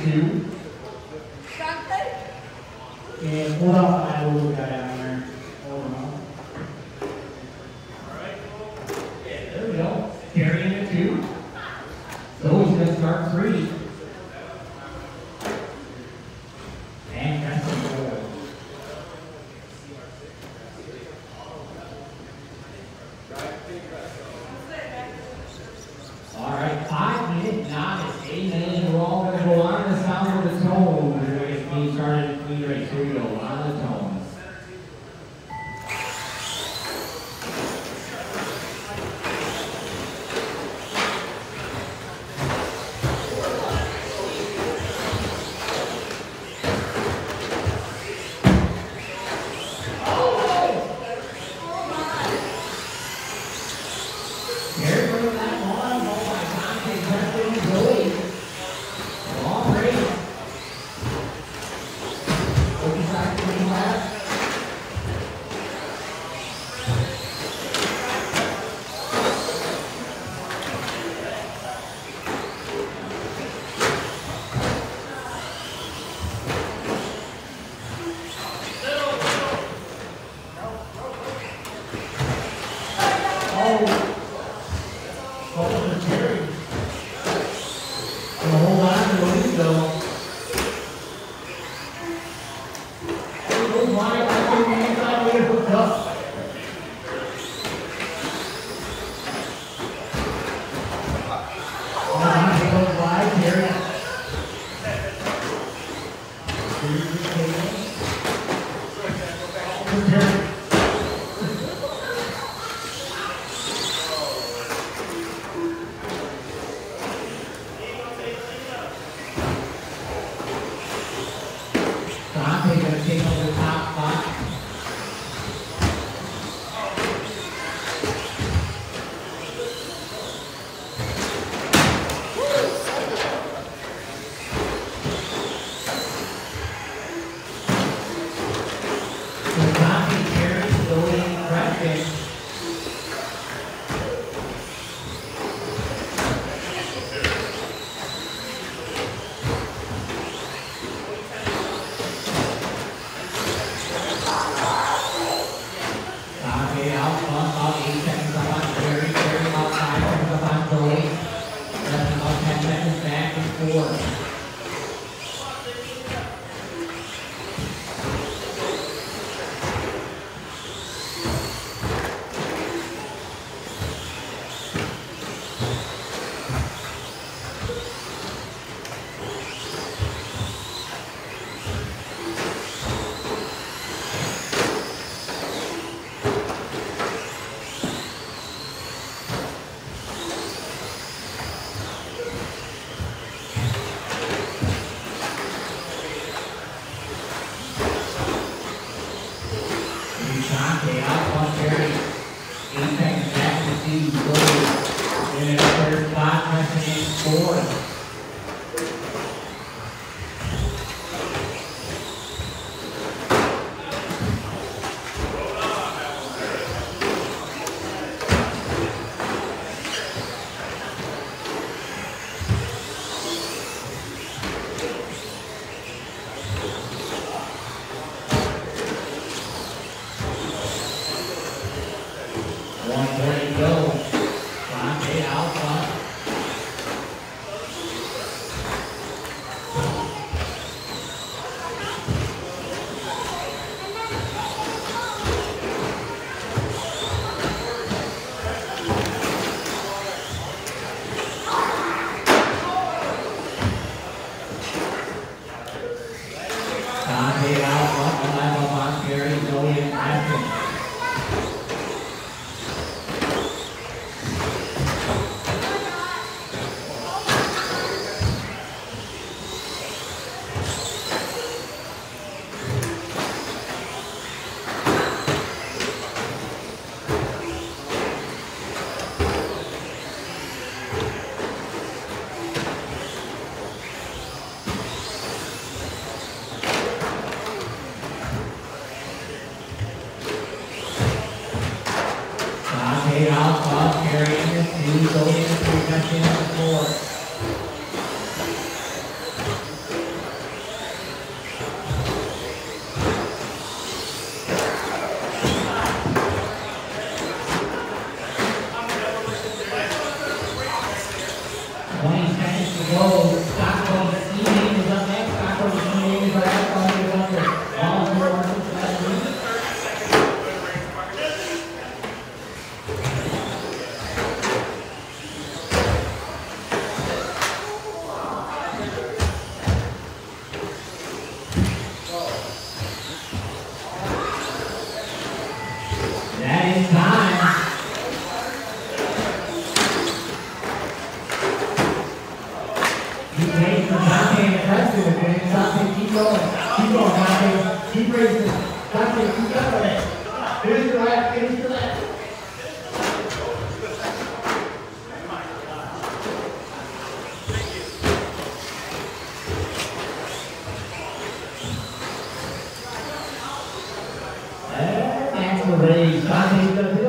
2. And hold off on that little guy down there. Hold on. Yeah, there we go. Carrying it 2. So he's going to start 3. And that's a goal. All right, 5-minute novice, 8 minutes. We're all going to go on the sound of the tone. We're going to get me started at clean race. Here we go, on the tones. in time. Keep waiting for Dante and Preston to finish. Dante, keep going. Keep going, Dante. Keep racing. Dante, keep going. Finish the lap. Finish the lap. That's the race. Dante's going to